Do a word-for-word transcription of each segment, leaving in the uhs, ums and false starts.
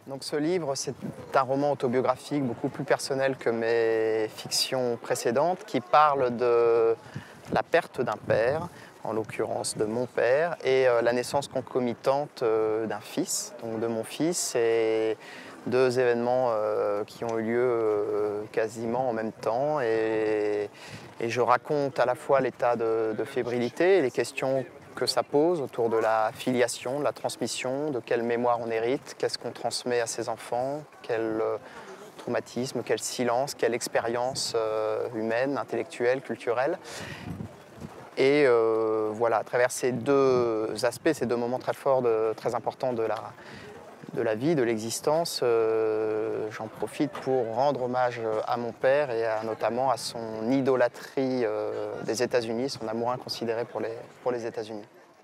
Donc ce livre, c'est un roman autobiographique beaucoup plus personnel que mes fictions précédentes, qui parle de la perte d'un père, en l'occurrence de mon père, et euh, la naissance concomitante euh, d'un fils, donc de mon fils, et deux événements euh, qui ont eu lieu euh, quasiment en même temps. Et, et je raconte à la fois l'état de, de fébrilité et les questions que ça pose autour de la filiation, de la transmission, de quelle mémoire on hérite, qu'est-ce qu'on transmet à ses enfants, quel euh, traumatisme, quel silence, quelle expérience euh, humaine, intellectuelle, culturelle. Et euh, voilà, à travers ces deux aspects, ces deux moments très forts, de, très importants de la, de la vie, de l'existence, euh, j'en profite pour rendre hommage à mon père et à, notamment à son idolâtrie euh, des États-Unis, son amour inconsidéré pour les, pour les États-Unis.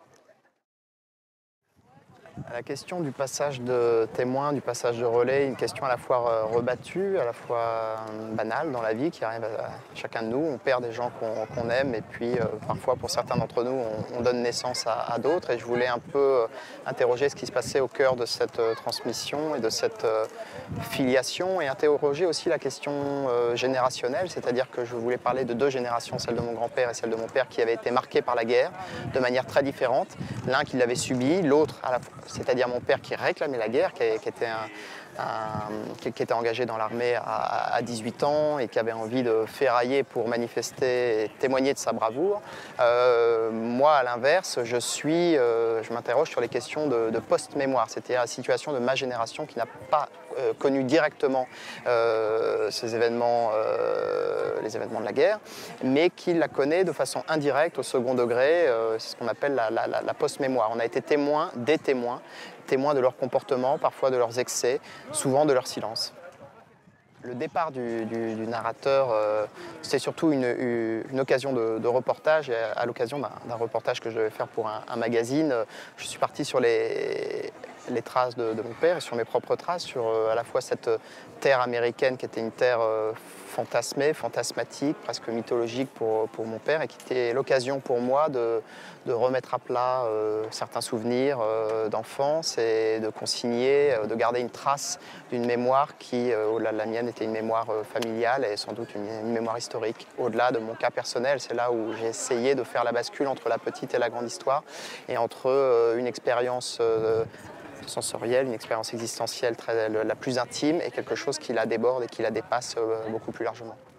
La question du passage de témoin, du passage de relais, une question à la fois rebattue, à la fois banale dans la vie qui arrive à chacun de nous. On perd des gens qu'on qu'on aime et puis euh, parfois pour certains d'entre nous on, on donne naissance à, à d'autres, et je voulais un peu euh, interroger ce qui se passait au cœur de cette euh, transmission et de cette euh, filiation, et interroger aussi la question euh, générationnelle, c'est-à-dire que je voulais parler de deux générations, celle de mon grand-père et celle de mon père, qui avaient été marquées par la guerre de manière très différente. L'un qui l'avait subi, l'autre à la fois, c'est-à-dire mon père qui réclamait la guerre, qui, qui, était, un, un, qui, qui était engagé dans l'armée à, à dix-huit ans et qui avait envie de ferrailler pour manifester et témoigner de sa bravoure. Euh, moi, à l'inverse, je suis, euh, je m'interroge sur les questions de, de post-mémoire, c'est-à-dire la situation de ma génération qui n'a pas euh, connu directement euh, ces événements, euh, les événements de la guerre, mais qui la connaît de façon indirecte, au second degré. Euh, c'est ce qu'on appelle la, la, la post-mémoire. On a été témoins, des témoins, témoins de leur comportement, parfois de leurs excès, souvent de leur silence. Le départ du, du, du narrateur, euh, c'était surtout une, une occasion de, de reportage, et à, à l'occasion d'un reportage que je devais faire pour un, un magazine, je suis parti sur les, les traces de, de mon père et sur mes propres traces, sur euh, à la fois cette terre américaine qui était une terre euh, fantasmée, fantasmatique, presque mythologique pour, pour mon père, et qui était l'occasion pour moi de, de remettre à plat euh, certains souvenirs euh, d'enfance et de consigner, euh, de garder une trace d'une mémoire qui, euh, au-delà de la mienne, était une mémoire euh, familiale et sans doute une, une mémoire historique. Au-delà de mon cas personnel, c'est là où j'ai essayé de faire la bascule entre la petite et la grande histoire, et entre euh, une expérience euh, sensorielle, une expérience existentielle très, la plus intime, et quelque chose qui la déborde et qui la dépasse beaucoup plus largement.